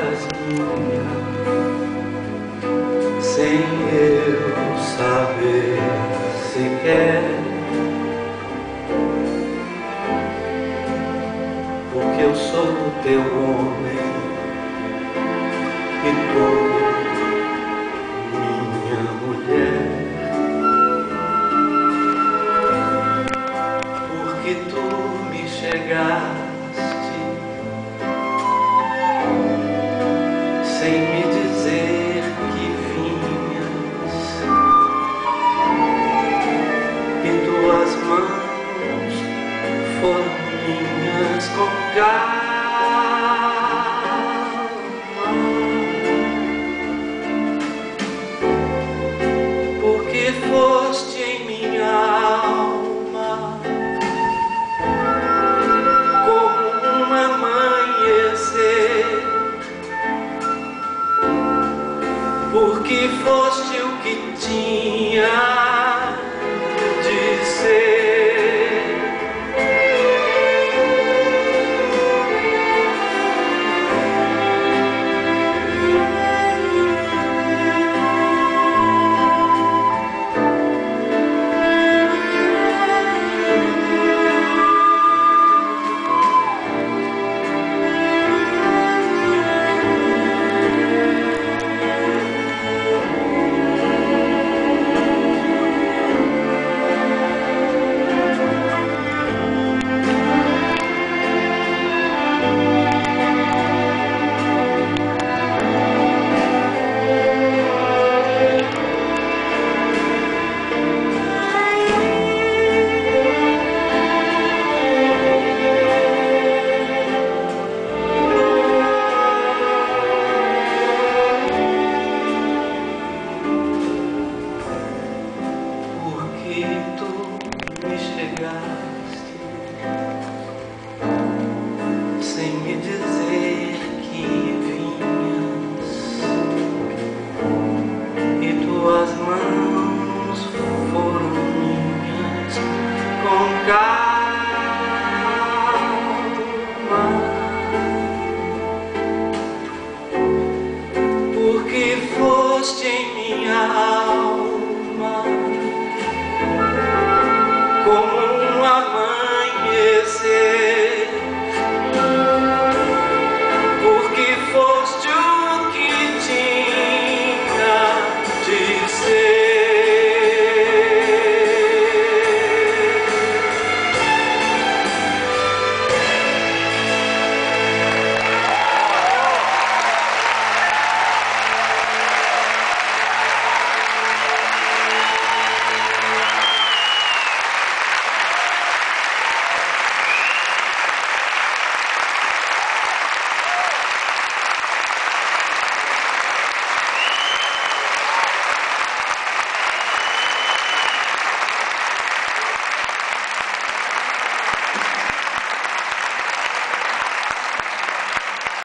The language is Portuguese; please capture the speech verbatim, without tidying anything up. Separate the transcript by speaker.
Speaker 1: eras minha, sem eu saber sequer, porque eu sou teu homem e tu minha mulher, porque tu me chegaste sem me dizer que vinhas, e tuas mãos foram minhas com calma, porque foste em minha alma como um amanhecer, porque foste o que tinha